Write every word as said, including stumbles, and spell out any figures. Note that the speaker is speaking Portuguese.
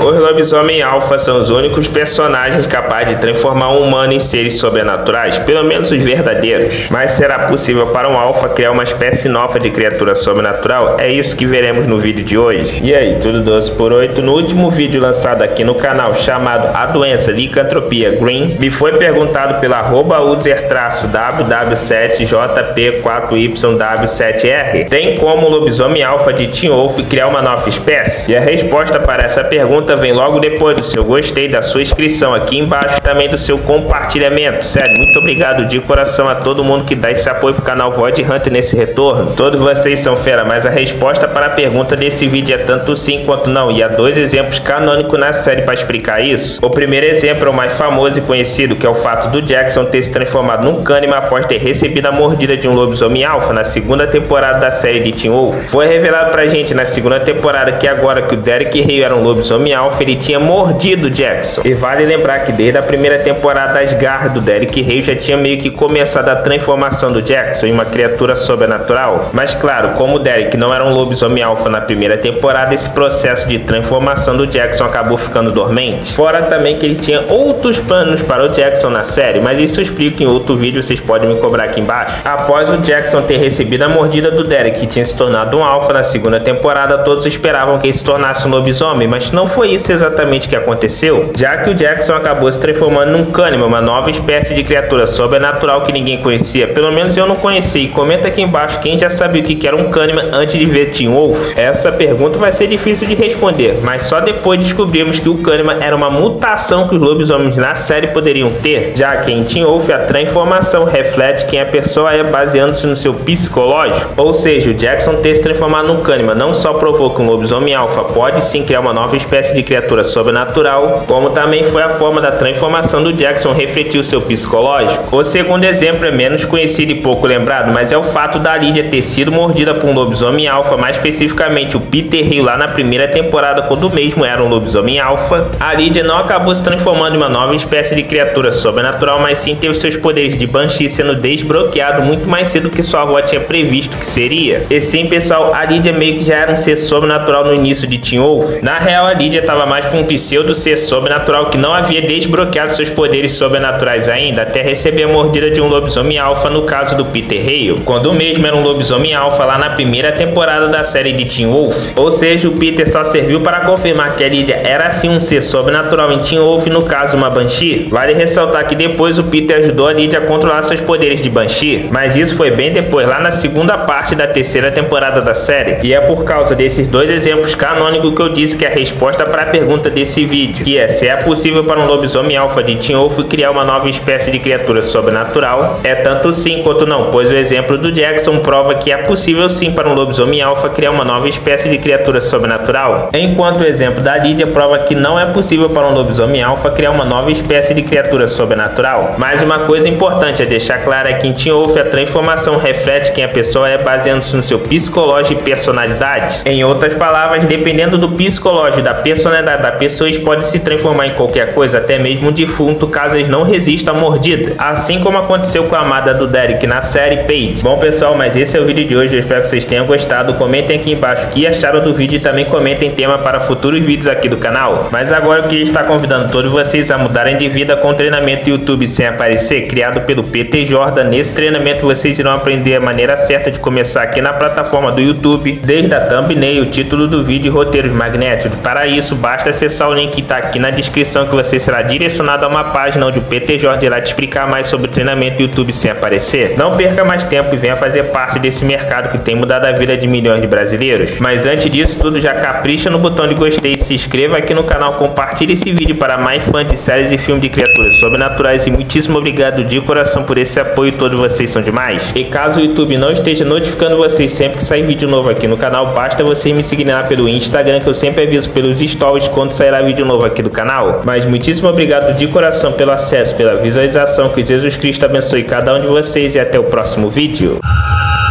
Os lobisomem alfa são os únicos personagens capazes de transformar um humano em seres sobrenaturais, pelo menos os verdadeiros. Mas será possível para um alfa criar uma espécie nova de criatura sobrenatural? É isso que veremos no vídeo de hoje. E aí, tudo doze por oito? No último vídeo lançado aqui no canal, chamado A Doença Licantropia Green, me foi perguntado pela arroba user W W sete J P quatro Y W sete R: tem como o lobisomem alfa de Teen Wolf criar uma nova espécie? E a resposta para essa pergunta vem logo depois do seu gostei, da sua inscrição aqui embaixo, também do seu compartilhamento. Sério, muito obrigado de coração a todo mundo que dá esse apoio pro canal Void Hunter nesse retorno. Todos vocês são fera, mas a resposta para a pergunta desse vídeo é tanto sim quanto não, e há dois exemplos canônicos na série para explicar isso. O primeiro exemplo é o mais famoso e conhecido, que é o fato do Jackson ter se transformado num Kahneman após ter recebido a mordida de um lobisomem alfa na segunda temporada da série de Teen Wolf. Foi revelado pra gente na segunda temporada que agora que o Derek Hale era um lobisomem alfa, ele tinha mordido Jackson. E vale lembrar que desde a primeira temporada as garras do Derek Hale já tinha meio que começado a transformação do Jackson em uma criatura sobrenatural. Mas claro, como o Derek não era um lobisomem alfa na primeira temporada, esse processo de transformação do Jackson acabou ficando dormente. Fora também que ele tinha outros planos para o Jackson na série, mas isso eu explico em outro vídeo, vocês podem me cobrar aqui embaixo. Após o Jackson ter recebido a mordida do Derek, que tinha se tornado um alfa na segunda temporada, todos esperavam que ele se tornasse um lobisomem, mas não foi isso exatamente que aconteceu, já que o Jackson acabou se transformando num Kahneman, uma nova espécie de criatura sobrenatural que ninguém conhecia. Pelo menos eu não conhecia. E comenta aqui embaixo quem já sabia o que era um Kahneman antes de ver Teen Wolf. Essa pergunta vai ser difícil de responder, mas só depois descobrimos que o Kahneman era uma mutação que os lobisomens na série poderiam ter, já que em Teen Wolf a transformação reflete quem a pessoa é baseando-se no seu psicológico. Ou seja, o Jackson ter se transformado num Kahneman não só provou que um lobisomem alfa pode sim criar uma nova espécie de criatura sobrenatural, como também foi a forma da transformação do Jackson refletir o seu psicológico. O segundo exemplo é menos conhecido e pouco lembrado, mas é o fato da Lydia ter sido mordida por um lobisomem alfa, mais especificamente o Peter Hill lá na primeira temporada, quando o mesmo era um lobisomem alfa. A Lydia não acabou se transformando em uma nova espécie de criatura sobrenatural, mas sim teve seus poderes de Banshee sendo desbloqueado muito mais cedo que sua avó tinha previsto que seria. E sim, pessoal, a Lydia meio que já era um ser sobrenatural no início de Teen Wolf. Na real, a Lydia estava mais para um pseudo ser sobrenatural que não havia desbloqueado seus poderes sobrenaturais ainda, até receber a mordida de um lobisomem alfa no caso do Peter Hale, quando o mesmo era um lobisomem alfa lá na primeira temporada da série de Teen Wolf. Ou seja, o Peter só serviu para confirmar que a Lydia era sim um ser sobrenatural em Teen Wolf, no caso uma Banshee. Vale ressaltar que depois o Peter ajudou a Lydia a controlar seus poderes de Banshee, mas isso foi bem depois, lá na segunda parte da terceira temporada da série. E é por causa desses dois exemplos canônicos que eu disse que a resposta para a pergunta desse vídeo, que é se é possível para um lobisomem alfa de Teen Wolf criar uma nova espécie de criatura sobrenatural, é tanto sim quanto não, pois o exemplo do Jackson prova que é possível sim para um lobisomem alfa criar uma nova espécie de criatura sobrenatural, enquanto o exemplo da Lydia prova que não é possível para um lobisomem alfa criar uma nova espécie de criatura sobrenatural. Mas uma coisa importante a deixar clara é que em Teen Wolf a transformação reflete quem a pessoa é baseando-se no seu psicológico e personalidade. Em outras palavras, dependendo do psicológico e da personalidade da pessoa, eles podem se transformar em qualquer coisa, até mesmo um defunto, caso eles não resistam à mordida, assim como aconteceu com a amada do Derek na série, Paige. Bom, pessoal, mas esse é o vídeo de hoje, eu espero que vocês tenham gostado. Comentem aqui embaixo o que acharam do vídeo e também comentem tema para futuros vídeos aqui do canal. Mas agora eu queria estar convidando todos vocês a mudarem de vida com o treinamento YouTube sem aparecer, criado pelo P T Jordan. Nesse treinamento vocês irão aprender a maneira certa de começar aqui na plataforma do YouTube, desde a thumbnail, o título do vídeo e roteiros magnéticos. Para isso, basta acessar o link que está aqui na descrição, que você será direcionado a uma página onde o P T Jordan irá te explicar mais sobre o treinamento YouTube sem aparecer. Não perca mais tempo e venha fazer parte desse mercado que tem mudado a vida de milhões de brasileiros. Mas antes disso tudo, já capricha no botão de gostei, se inscreva aqui no canal, compartilhe esse vídeo para mais fãs de séries e filmes de criaturas sobrenaturais, e muitíssimo obrigado de coração por esse apoio, todos vocês são demais. E caso o YouTube não esteja notificando vocês sempre que sair vídeo novo aqui no canal, basta vocês me seguirem lá pelo Instagram, que eu sempre aviso pelos stories quando sairá vídeo novo aqui do canal. Mas muitíssimo obrigado de coração pelo acesso, pela visualização, que Jesus Cristo abençoe cada um de vocês e até o próximo vídeo.